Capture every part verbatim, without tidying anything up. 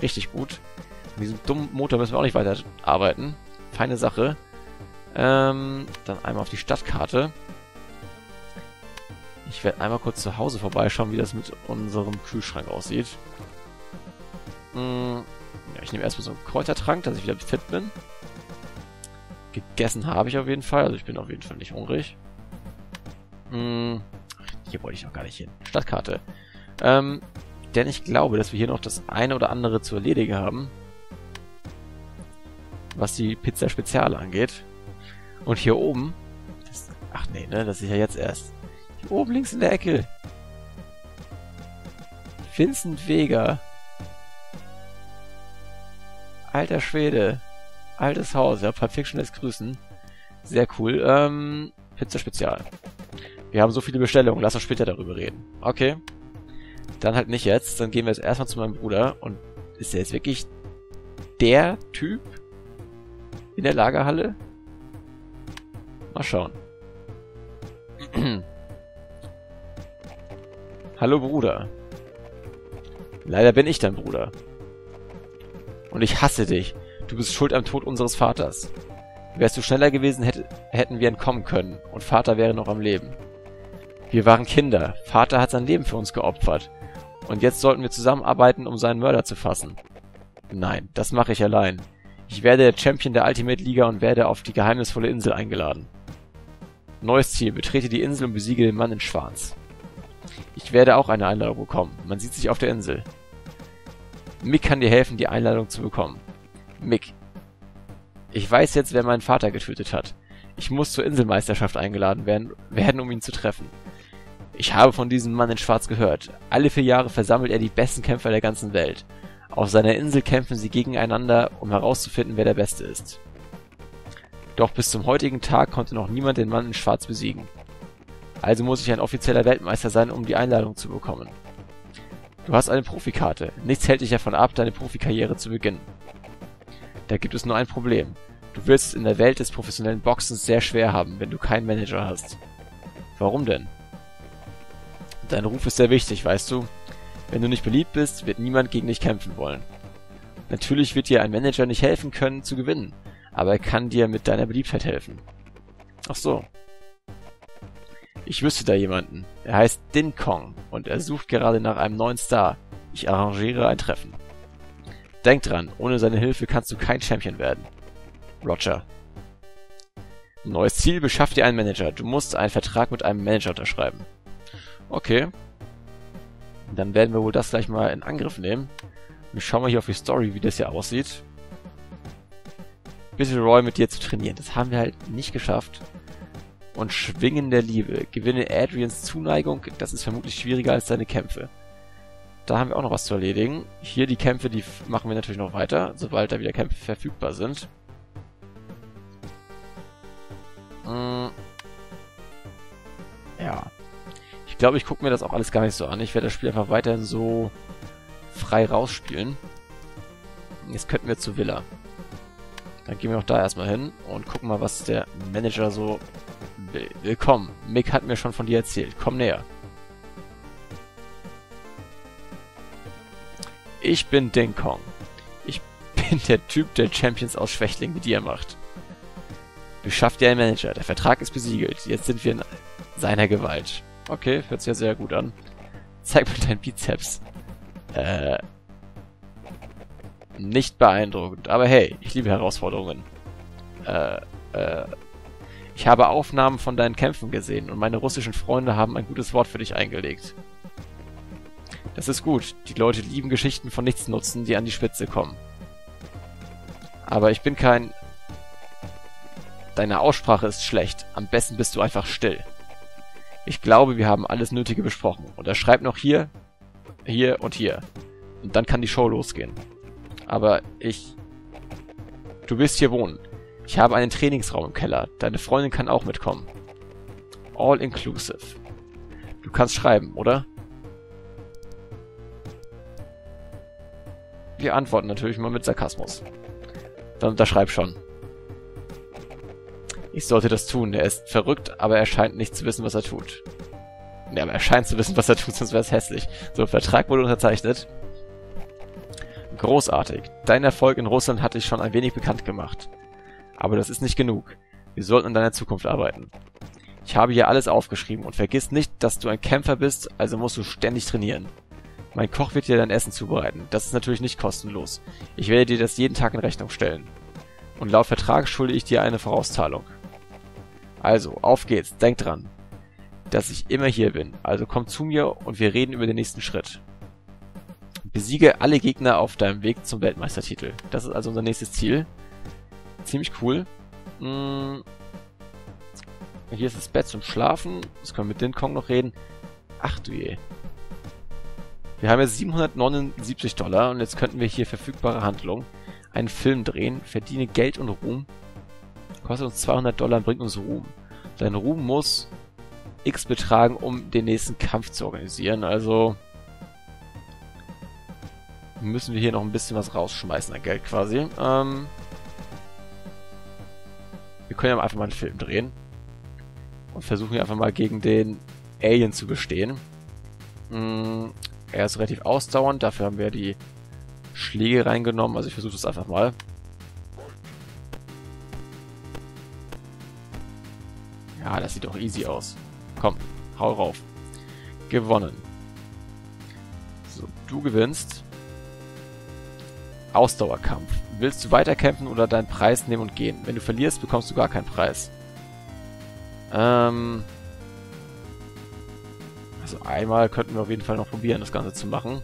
Richtig gut. Mit diesem dummen Motor müssen wir auch nicht weiter arbeiten. Feine Sache. Ähm, dann einmal auf die Stadtkarte. Ich werde einmal kurz zu Hause vorbeischauen, wie das mit unserem Kühlschrank aussieht. Hm, ja, ich nehme erstmal so einen Kräutertrank, dass ich wieder fit bin. Gegessen habe ich auf jeden Fall, also ich bin auf jeden Fall nicht hungrig. Hm, hier wollte ich auch gar nicht hin. Stadtkarte. Ähm, denn ich glaube, dass wir hier noch das eine oder andere zu erledigen haben. Was die Pizza Spezial angeht. Und hier oben... Das, ach nee, ne? Das ist ja jetzt erst. Hier oben links in der Ecke. Vincent Vega. Alter Schwede. Altes Haus. Ja, Pulp Fiction lässt grüßen. Sehr cool. Ähm, Pizza Spezial. Wir haben so viele Bestellungen. Lass uns später darüber reden. Okay. Dann halt nicht jetzt. Dann gehen wir jetzt erstmal zu meinem Bruder. Und ist er jetzt wirklich der Typ in der Lagerhalle? Mal schauen. Hallo Bruder. Leider bin ich dein Bruder. Und ich hasse dich. Du bist schuld am Tod unseres Vaters. Wärst du schneller gewesen, hätte, hätten wir entkommen können. Und Vater wäre noch am Leben. Wir waren Kinder. Vater hat sein Leben für uns geopfert. Und jetzt sollten wir zusammenarbeiten, um seinen Mörder zu fassen. Nein, das mache ich allein. Ich werde der Champion der Ultimate Liga und werde auf die geheimnisvolle Insel eingeladen. Neues Ziel. Betrete die Insel und besiege den Mann in Schwarz. Ich werde auch eine Einladung bekommen. Man sieht sich auf der Insel. Mick kann dir helfen, die Einladung zu bekommen. Mick. Ich weiß jetzt, wer meinen Vater getötet hat. Ich muss zur Inselmeisterschaft eingeladen werden, werden, um ihn zu treffen. Ich habe von diesem Mann in Schwarz gehört. Alle vier Jahre versammelt er die besten Kämpfer der ganzen Welt. Auf seiner Insel kämpfen sie gegeneinander, um herauszufinden, wer der Beste ist. Doch bis zum heutigen Tag konnte noch niemand den Mann in Schwarz besiegen. Also muss ich ein offizieller Weltmeister sein, um die Einladung zu bekommen. Du hast eine Profikarte. Nichts hält dich davon ab, deine Profikarriere zu beginnen. Da gibt es nur ein Problem. Du wirst es in der Welt des professionellen Boxens sehr schwer haben, wenn du keinen Manager hast. Warum denn? Dein Ruf ist sehr wichtig, weißt du? Wenn du nicht beliebt bist, wird niemand gegen dich kämpfen wollen. Natürlich wird dir ein Manager nicht helfen können, zu gewinnen, aber er kann dir mit deiner Beliebtheit helfen. Ach so. Ich wüsste da jemanden. Er heißt Din Kong und er sucht gerade nach einem neuen Star. Ich arrangiere ein Treffen. Denk dran, ohne seine Hilfe kannst du kein Champion werden. Roger. Neues Ziel, beschaff dir einen Manager. Du musst einen Vertrag mit einem Manager unterschreiben. Okay. Dann werden wir wohl das gleich mal in Angriff nehmen. Wir schauen mal hier auf die Story, wie das hier aussieht. Bitte Roy, mit dir zu trainieren. Das haben wir halt nicht geschafft. Und Schwingen der Liebe. Gewinne Adrians Zuneigung. Das ist vermutlich schwieriger als seine Kämpfe. Da haben wir auch noch was zu erledigen. Hier die Kämpfe, die machen wir natürlich noch weiter, sobald da wieder Kämpfe verfügbar sind. Hm. Ja. Ich glaube, ich gucke mir das auch alles gar nicht so an. Ich werde das Spiel einfach weiterhin so frei rausspielen. Jetzt könnten wir zu Villa. Dann gehen wir auch da erstmal hin und gucken mal, was der Manager so will. Willkommen. Mick hat mir schon von dir erzählt. Komm näher. Ich bin Din Kong. Ich bin der Typ, der Champions aus Schwächling mit dir macht. Beschaff dir einen Manager. Der Vertrag ist besiegelt. Jetzt sind wir in seiner Gewalt. Okay, hört sich ja sehr gut an. Zeig mir deinen Bizeps. Äh... Nicht beeindruckend. Aber hey, ich liebe Herausforderungen. Äh, äh... Ich habe Aufnahmen von deinen Kämpfen gesehen und meine russischen Freunde haben ein gutes Wort für dich eingelegt. Das ist gut. Die Leute lieben Geschichten von Nichtsnutzen, die an die Spitze kommen. Aber ich bin kein... Deine Aussprache ist schlecht. Am besten bist du einfach still. Ich glaube, wir haben alles Nötige besprochen. Und er schreibt noch hier, hier und hier. Und dann kann die Show losgehen. Aber ich... Du willst hier wohnen. Ich habe einen Trainingsraum im Keller. Deine Freundin kann auch mitkommen. All inclusive. Du kannst schreiben, oder? Wir antworten natürlich mal mit Sarkasmus. Dann unterschreib schon. Ich sollte das tun. Er ist verrückt, aber er scheint nicht zu wissen, was er tut. Ja, aber er scheint zu wissen, was er tut, sonst wäre es hässlich. So, Vertrag wurde unterzeichnet. Großartig. Dein Erfolg in Russland hat dich schon ein wenig bekannt gemacht. Aber das ist nicht genug. Wir sollten an deiner Zukunft arbeiten. Ich habe hier alles aufgeschrieben und vergiss nicht, dass du ein Kämpfer bist, also musst du ständig trainieren. Mein Koch wird dir dein Essen zubereiten. Das ist natürlich nicht kostenlos. Ich werde dir das jeden Tag in Rechnung stellen. Und laut Vertrag schulde ich dir eine Vorauszahlung. Also, auf geht's. Denk dran, dass ich immer hier bin. Also komm zu mir und wir reden über den nächsten Schritt. Besiege alle Gegner auf deinem Weg zum Weltmeistertitel. Das ist also unser nächstes Ziel. Ziemlich cool. Hm. Hier ist das Bett zum Schlafen. Jetzt können wir mit Din Kong noch reden. Ach du je. Wir haben jetzt siebenhundertneunundsiebzig Dollar und jetzt könnten wir hier verfügbare Handlungen. Einen Film drehen, verdiene Geld und Ruhm. Kostet uns zweihundert Dollar und bringt uns Ruhm. Dein Ruhm muss X betragen, um den nächsten Kampf zu organisieren. Also müssen wir hier noch ein bisschen was rausschmeißen an Geld quasi. Ähm, wir können ja einfach mal einen Film drehen. Und versuchen hier einfach mal gegen den Alien zu bestehen. Hm, er ist relativ ausdauernd, dafür haben wir die Schläge reingenommen. Also ich versuche das einfach mal. Ja, das sieht doch easy aus. Komm, hau rauf. Gewonnen. So, du gewinnst. Ausdauerkampf. Willst du weiterkämpfen oder deinen Preis nehmen und gehen? Wenn du verlierst, bekommst du gar keinen Preis. Ähm... Also einmal könnten wir auf jeden Fall noch probieren, das Ganze zu machen.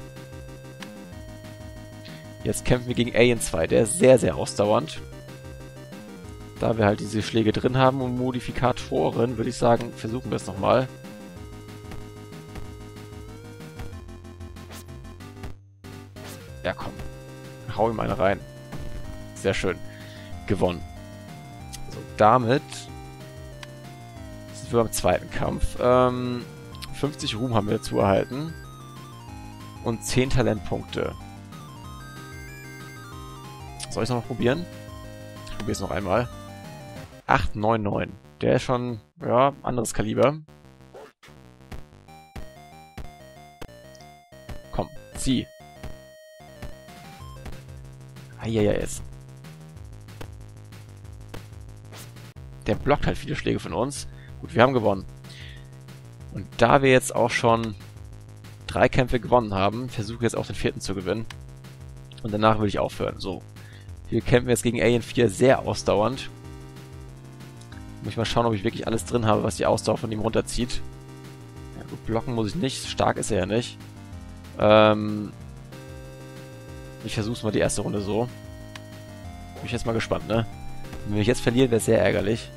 Jetzt kämpfen wir gegen Alien zwei. Der ist sehr, sehr ausdauernd. Da wir halt diese Schläge drin haben und Modifikatoren, würde ich sagen, versuchen wir es nochmal. Ja, komm. Hau ihm eine rein. Sehr schön. Gewonnen. So, damit sind wir beim zweiten Kampf. Ähm, fünfzig Ruhm haben wir dazu erhalten. Und zehn Talentpunkte. Soll ich es noch mal probieren? Ich probiere es noch einmal. acht neun neun. Der ist schon, ja, anderes Kaliber. Komm, zieh. Eieiei, jetzt. Der blockt halt viele Schläge von uns. Gut, wir haben gewonnen. Und da wir jetzt auch schon drei Kämpfe gewonnen haben, versuche ich jetzt auch den vierten zu gewinnen. Und danach will ich aufhören. So. Wir kämpfen jetzt gegen Alien vier sehr ausdauernd. Muss ich mal schauen, ob ich wirklich alles drin habe, was die Ausdauer von ihm runterzieht. Ja, gut, blocken muss ich nicht. Stark ist er ja nicht. Ähm... Ich versuch's mal die erste Runde so. Bin ich jetzt mal gespannt, ne? Wenn ich jetzt verliere, wäre es sehr ärgerlich.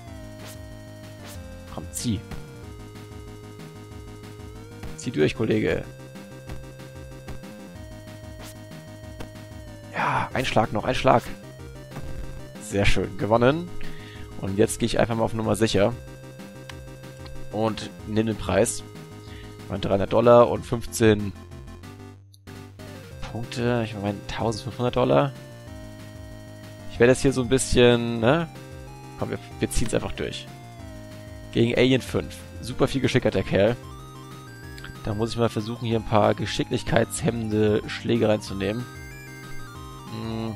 Komm, zieh. Zieh durch, Kollege. Ja, ein Schlag noch, ein Schlag. Sehr schön, gewonnen. Und jetzt gehe ich einfach mal auf Nummer sicher. Und nehme den Preis. Ich meine dreihundert Dollar und fünfzehn Punkte. Ich meine eintausendfünfhundert Dollar. Ich werde jetzt hier so ein bisschen, ne? Komm, wir, wir ziehen es einfach durch. Gegen Alien fünf. Super viel Geschick hat der Kerl. Da muss ich mal versuchen, hier ein paar geschicklichkeitshemmende Schläge reinzunehmen. Hm.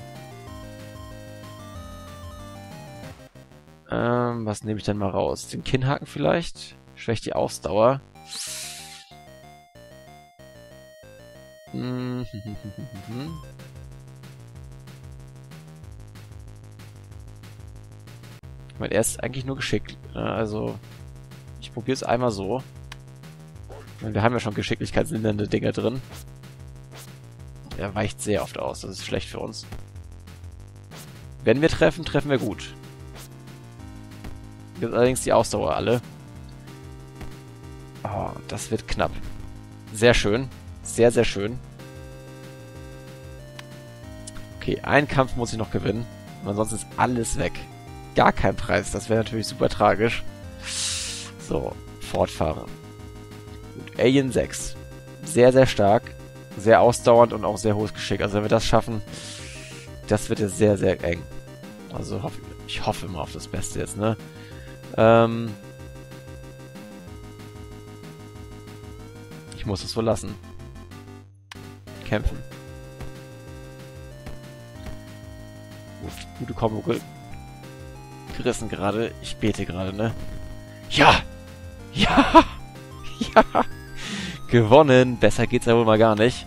Ähm, was nehme ich denn mal raus? Den Kinnhaken vielleicht? Schwächt die Ausdauer. Hm. Ich meine, er ist eigentlich nur geschickt. Also, ich probiere es einmal so. Ich meine, wir haben ja schon geschicklichkeitslindernde Dinge drin. Er weicht sehr oft aus. Das ist schlecht für uns. Wenn wir treffen, treffen wir gut. Jetzt allerdings die Ausdauer alle. Oh, das wird knapp. Sehr schön. Sehr, sehr schön. Okay, einen Kampf muss ich noch gewinnen. Und ansonsten ist alles weg. Gar kein Preis. Das wäre natürlich super tragisch. So, fortfahren. Gut, Alien sechs. Sehr, sehr stark. Sehr ausdauernd und auch sehr hohes Geschick. Also wenn wir das schaffen, das wird ja sehr, sehr eng. Also hoff, ich hoffe immer auf das Beste jetzt, ne? Ähm... Ich muss es so lassen. Kämpfen. gut. Gute Kombo ge gerissen gerade. Ich bete gerade, ne? Ja! Ja! Ja! Gewonnen! Besser geht's ja wohl mal gar nicht.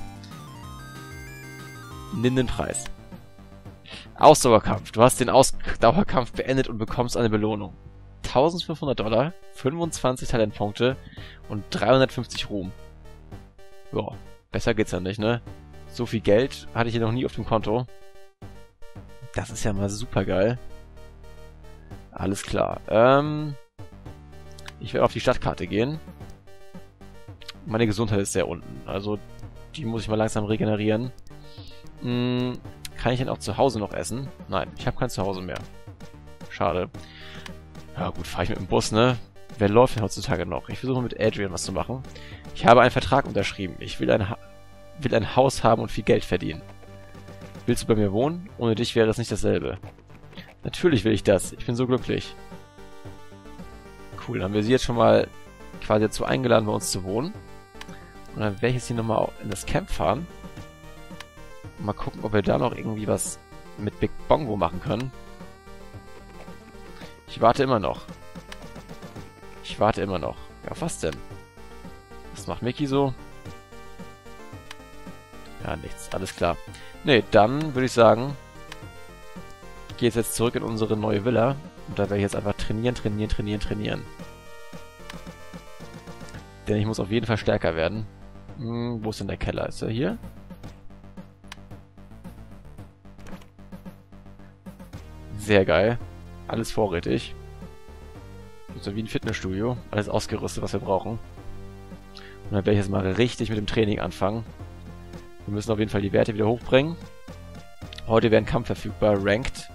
Nimm den Preis. Ausdauerkampf. Du hast den Ausdauerkampf beendet und bekommst eine Belohnung. eintausendfünfhundert Dollar, fünfundzwanzig Talentpunkte und dreihundertfünfzig Ruhm. Ja, besser geht's ja nicht, ne? So viel Geld hatte ich hier noch nie auf dem Konto. Das ist ja mal super geil. Alles klar. Ähm, ich werde auf die Stadtkarte gehen. Meine Gesundheit ist sehr unten. Also, die muss ich mal langsam regenerieren. Hm, kann ich denn auch zu Hause noch essen? Nein, ich habe kein Zuhause mehr. Schade. Ja gut, fahre ich mit dem Bus, ne? Wer läuft denn heutzutage noch? Ich versuche mit Adrian was zu machen. Ich habe einen Vertrag unterschrieben. Ich will ein, ha will ein Haus haben und viel Geld verdienen. Willst du bei mir wohnen? Ohne dich wäre es nicht dasselbe. Natürlich will ich das. Ich bin so glücklich. Cool, dann haben wir sie jetzt schon mal quasi dazu eingeladen, bei uns zu wohnen. Und dann werde ich jetzt hier nochmal in das Camp fahren. Und mal gucken, ob wir da noch irgendwie was mit Big Bongo machen können. Ich warte immer noch. Ich warte immer noch. Ja, auf was denn? Was macht Mickey so? Ja, nichts. Alles klar. Ne, dann würde ich sagen, gehe jetzt zurück in unsere neue Villa. Und da werde ich jetzt einfach trainieren, trainieren, trainieren, trainieren. Denn ich muss auf jeden Fall stärker werden. Hm, wo ist denn der Keller? Ist er hier? Sehr geil. Alles vorrätig. So wie ein Fitnessstudio. Alles ausgerüstet, was wir brauchen. Und dann werde ich jetzt mal richtig mit dem Training anfangen. Wir müssen auf jeden Fall die Werte wieder hochbringen. Heute wäre ein Kampf verfügbar, Ranked.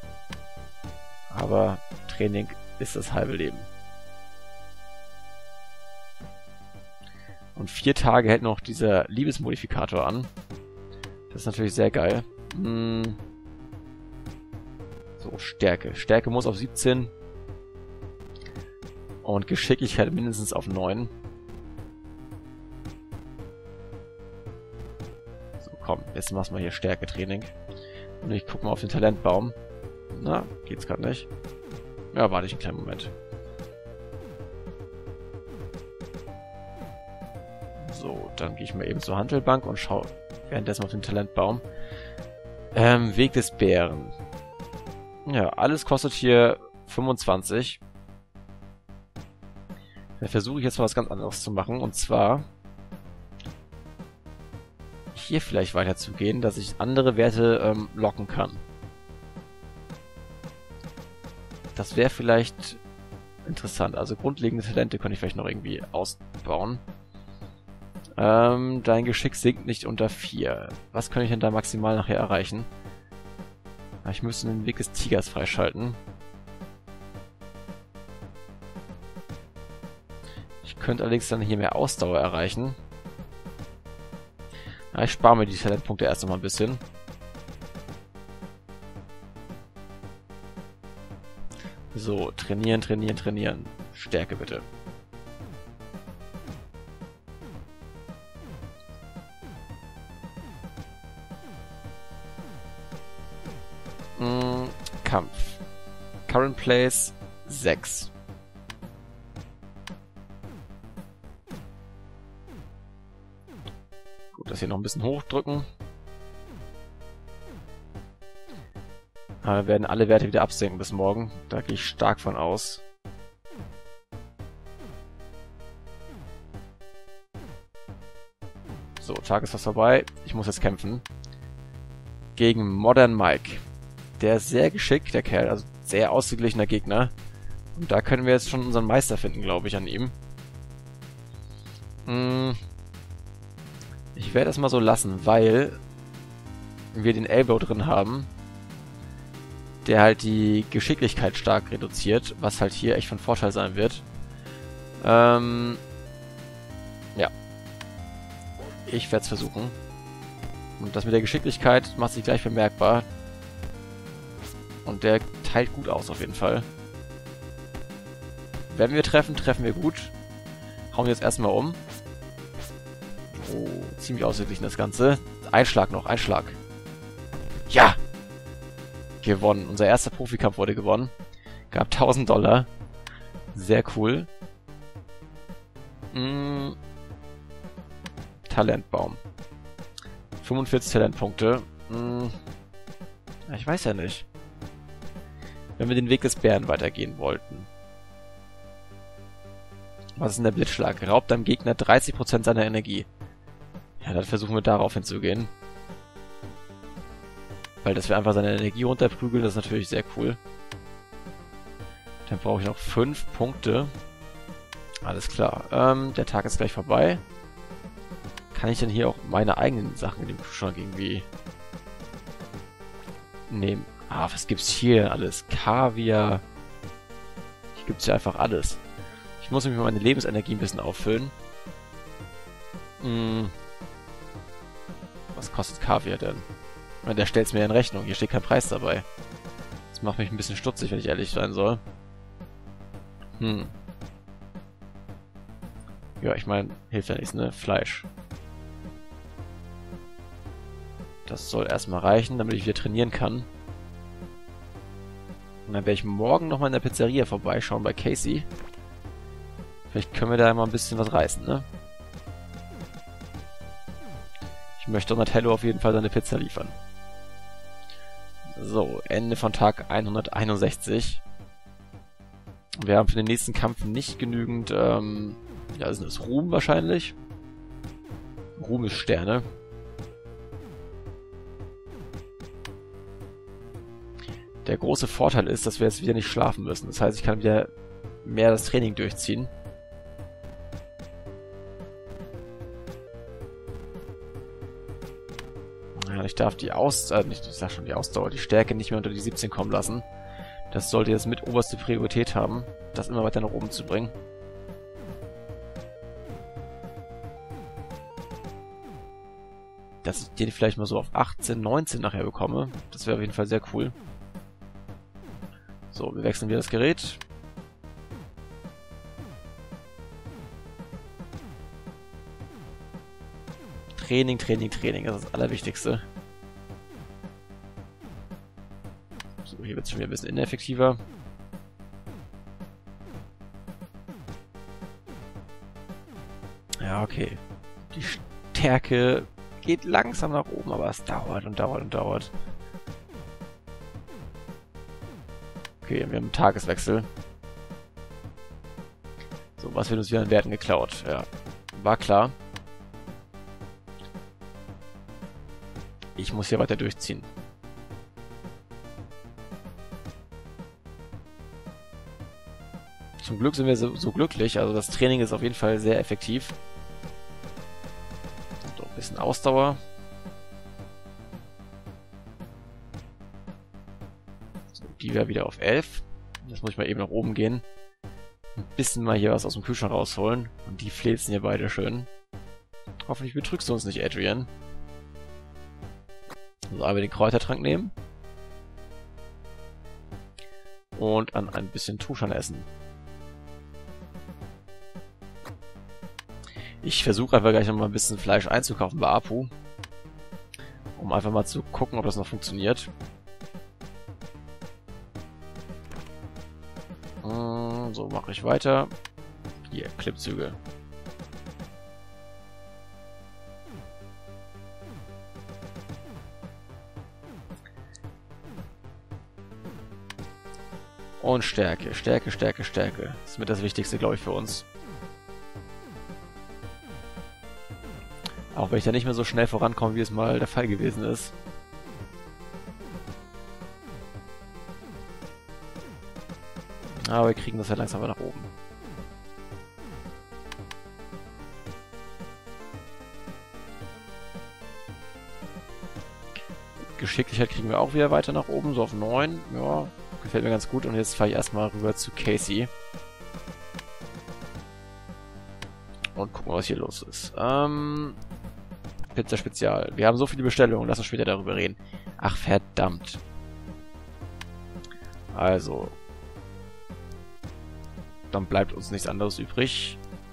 Aber Training ist das halbe Leben. Und vier Tage hält noch dieser Liebesmodifikator an. Das ist natürlich sehr geil. Hm. So, Stärke. Stärke muss auf siebzehn. Und Geschicklichkeit mindestens auf neun. So, komm. Jetzt machen wir hier Stärke-Training. Und ich gucke mal auf den Talentbaum. Na, geht's gerade nicht. Ja, warte ich einen kleinen Moment. So, dann gehe ich mal eben zur Handelbank und schaue währenddessen auf den Talentbaum. Ähm, Weg des Bären. Ja, alles kostet hier fünfundzwanzig. Da versuche ich jetzt mal was ganz anderes zu machen. Und zwar hier vielleicht weiterzugehen, dass ich andere Werte ähm, locken kann. Das wäre vielleicht interessant. Also grundlegende Talente könnte ich vielleicht noch irgendwie ausbauen. Ähm, dein Geschick sinkt nicht unter vier. Was kann ich denn da maximal nachher erreichen? Ich müsste den Weg des Tigers freischalten. Ich könnte allerdings dann hier mehr Ausdauer erreichen. Ja, ich spare mir die Talentpunkte erst noch mal ein bisschen. So, trainieren, trainieren, trainieren. Stärke bitte. Mm, Kampf. Current Place sechs. Gut, das hier noch ein bisschen hochdrücken. Wir werden alle Werte wieder absenken bis morgen. Da gehe ich stark von aus. So, Tag ist fast vorbei. Ich muss jetzt kämpfen. Gegen Modern Mike. Der ist sehr geschickt, der Kerl. Also sehr ausgeglichener Gegner. Und da können wir jetzt schon unseren Meister finden, glaube ich, an ihm. Hm. Ich werde das mal so lassen, weil wir den Elbow drin haben, der halt die Geschicklichkeit stark reduziert, was halt hier echt von Vorteil sein wird. Ähm, ja. Ich werde es versuchen. Und das mit der Geschicklichkeit macht sich gleich bemerkbar. Und der teilt gut aus auf jeden Fall. Wenn wir treffen, treffen wir gut. Hauen wir jetzt erstmal um. Oh, ziemlich ausgeglichen das Ganze. Ein Schlag noch, ein Schlag. Ja! gewonnen. Unser erster Profikampf wurde gewonnen. Gab tausend Dollar. Sehr cool. Mm. Talentbaum. fünfundvierzig Talentpunkte. Mm. Ich weiß ja nicht. Wenn wir den Weg des Bären weitergehen wollten. Was ist denn der Blitzschlag? Raubt deinem Gegner dreißig Prozent seiner Energie. Ja, dann versuchen wir darauf hinzugehen. Weil, dass wir einfach seine Energie runterprügeln, das ist natürlich sehr cool. Dann brauche ich noch fünf Punkte. Alles klar. Ähm, der Tag ist gleich vorbei. Kann ich denn hier auch meine eigenen Sachen in dem Kühlschrank irgendwie nehmen? Ah, was gibt's hier denn alles? Kaviar. Hier gibt's ja einfach alles. Ich muss nämlich meine Lebensenergie ein bisschen auffüllen. Hm. Was kostet Kaviar denn? Ich meine, der stellt es mir in Rechnung. Hier steht kein Preis dabei. Das macht mich ein bisschen stutzig, wenn ich ehrlich sein soll. Hm. Ja, ich meine, hilft ja nichts, ne? Fleisch. Das soll erstmal reichen, damit ich wieder trainieren kann. Und dann werde ich morgen nochmal in der Pizzeria vorbeischauen bei Casey. Vielleicht können wir da mal ein bisschen was reißen, ne? Ich möchte Donatello auf jeden Fall seine Pizza liefern. So, Ende von Tag hunderteinundsechzig. Wir haben für den nächsten Kampf nicht genügend, ähm, ja, ist das Ruhm wahrscheinlich? Ruhm ist Sterne. Der große Vorteil ist, dass wir jetzt wieder nicht schlafen müssen. Das heißt, ich kann wieder mehr das Training durchziehen. Ja, ich darf die Aus... Äh, nicht, ich sag schon die Ausdauer, die Stärke nicht mehr unter die siebzehn kommen lassen. Das sollte jetzt mit oberste Priorität haben, das immer weiter nach oben zu bringen. Dass ich den vielleicht mal so auf achtzehn, neunzehn nachher bekomme, das wäre auf jeden Fall sehr cool. So, wir wechseln wieder das Gerät. Training, Training, Training, das ist das Allerwichtigste. So, hier wird es schon wieder ein bisschen ineffektiver. Ja, okay. Die Stärke geht langsam nach oben, aber es dauert und dauert und dauert. Okay, wir haben einen Tageswechsel. So, was wird uns wieder an Werten geklaut? Ja, war klar. Ich muss hier weiter durchziehen. Zum Glück sind wir so, so glücklich. Also das Training ist auf jeden Fall sehr effektiv. So, ein bisschen Ausdauer. So, die wäre wieder auf elf. Jetzt muss ich mal eben nach oben gehen. Ein bisschen mal hier was aus dem Kühlschrank rausholen. Und die fläzen hier beide schön. Hoffentlich betrügst du uns nicht, Adrian. Also einmal den Kräutertrank nehmen. Und an ein bisschen Tushan essen. Ich versuche einfach gleich nochmal ein bisschen Fleisch einzukaufen bei Apu. Um einfach mal zu gucken, ob das noch funktioniert. So, mache ich weiter. Hier, Klippzüge. Und Stärke, Stärke, Stärke, Stärke. Das ist mit das Wichtigste, glaube ich, für uns. Auch wenn ich da nicht mehr so schnell vorankomme, wie es mal der Fall gewesen ist. Aber wir kriegen das ja langsam nach oben. Geschicklichkeit kriegen wir auch wieder weiter nach oben, so auf neun. Ja, gefällt mir ganz gut. Und jetzt fahre ich erstmal rüber zu Casey. Und gucken, was hier los ist. Ähm, Pizza Spezial. Wir haben so viele Bestellungen, lass uns später darüber reden. Ach, verdammt. Also. Dann bleibt uns nichts anderes übrig.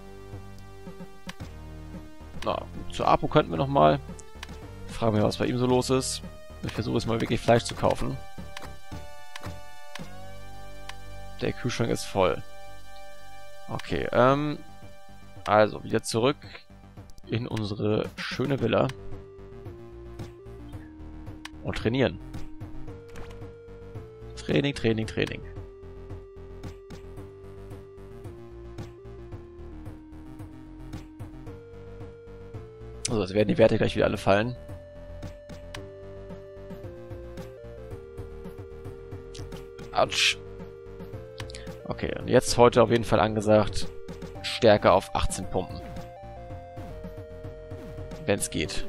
Na, zu Apu könnten wir nochmal. Fragen wir, was bei ihm so los ist. Ich versuche jetzt mal wirklich Fleisch zu kaufen. Der Kühlschrank ist voll. Okay, ähm... also, wieder zurück in unsere schöne Villa. Und trainieren. Training, Training, Training. Also, jetzt werden die Werte gleich wieder alle fallen. Autsch. Okay, und jetzt heute auf jeden Fall angesagt, Stärke auf achtzehn pumpen. Wenn es geht.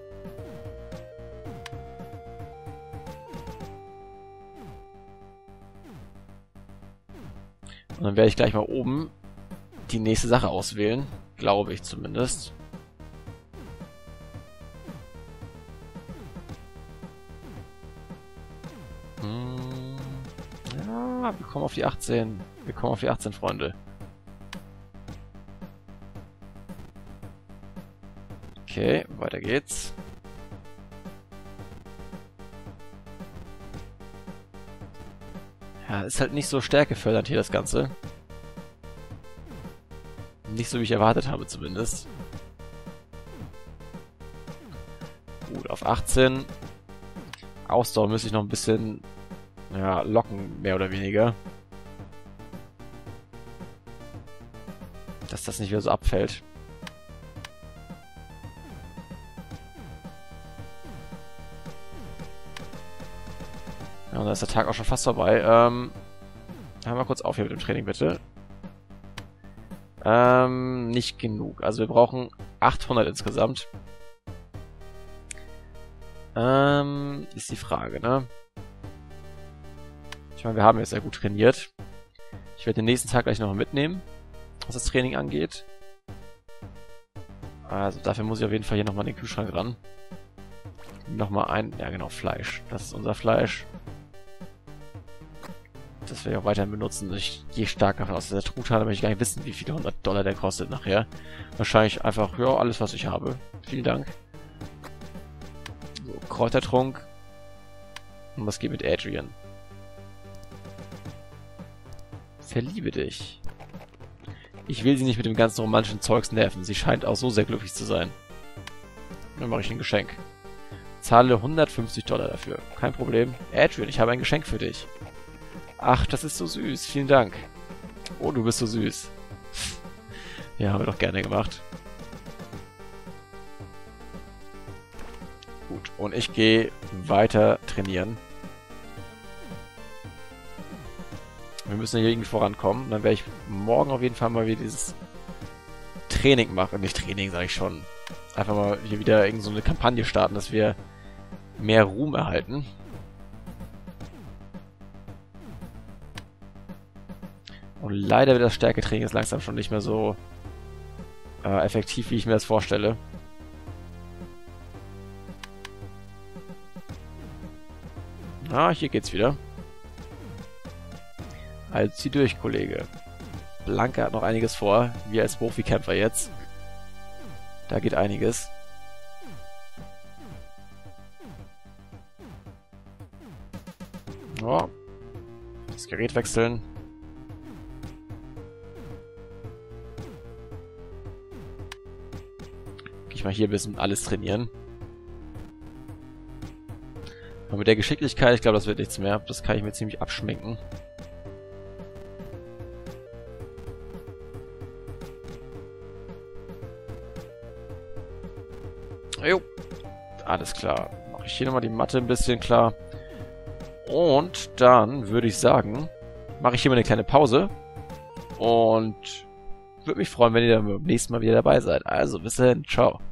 Und dann werde ich gleich mal oben die nächste Sache auswählen. Glaube ich zumindest. Hm. Ja, wir kommen auf die achtzehn. Wir kommen auf die achtzehn, Freunde. Okay, weiter geht's. Ja, ist halt nicht so stärkefördernd hier das Ganze. Nicht so, wie ich erwartet habe zumindest. Gut, auf achtzehn. Ausdauer müsste ich noch ein bisschen ja, locken, mehr oder weniger. Dass das nicht wieder so abfällt. Ja, und dann ist der Tag auch schon fast vorbei. Ähm, hören wir kurz auf hier mit dem Training, bitte. Ähm, nicht genug. Also wir brauchen achthundert insgesamt. Ähm, ist die Frage, ne? Ich meine, wir haben jetzt sehr gut trainiert. Ich werde den nächsten Tag gleich nochmal mitnehmen, was das Training angeht. Also dafür muss ich auf jeden Fall hier nochmal den Kühlschrank ran. Nochmal ein, ja genau, Fleisch. Das ist unser Fleisch. Das werde ich auch weiterhin benutzen. Ich gehe stark davon aus, dass der Truthahn, da möchte ich gar nicht wissen, wie viele hundert Dollar der kostet nachher. Wahrscheinlich einfach, ja, alles, was ich habe. Vielen Dank. So, Kräutertrunk. Und was geht mit Adrian? Verliebe dich. Ich will sie nicht mit dem ganzen romantischen Zeugs nerven. Sie scheint auch so sehr glücklich zu sein. Dann mache ich ein Geschenk. Zahle hundertfünfzig Dollar dafür. Kein Problem. Adrian, ich habe ein Geschenk für dich. Ach, das ist so süß. Vielen Dank. Oh, du bist so süß. Ja, haben wir doch gerne gemacht. Gut, und ich gehe weiter trainieren. Wir müssen hier irgendwie vorankommen. Dann werde ich morgen auf jeden Fall mal wieder dieses Training machen. Nicht Training, sage ich schon. Einfach mal hier wieder irgend so eine Kampagne starten, dass wir mehr Ruhm erhalten. Und leider wird das Stärketraining jetzt langsam schon nicht mehr so äh, effektiv, wie ich mir das vorstelle. Ah, hier geht's wieder. Also zieh durch, Kollege. Blanka hat noch einiges vor. Wir als Profikämpfer jetzt. Da geht einiges. Oh. Das Gerät wechseln. Mal hier ein bisschen alles trainieren. Und mit der Geschicklichkeit, ich glaube, das wird nichts mehr. Das kann ich mir ziemlich abschminken. Jo. Alles klar. Mache ich hier nochmal die Matte ein bisschen klar. Und dann würde ich sagen, mache ich hier mal eine kleine Pause. Und würde mich freuen, wenn ihr dann beim nächsten Mal wieder dabei seid. Also, bis dahin. Ciao.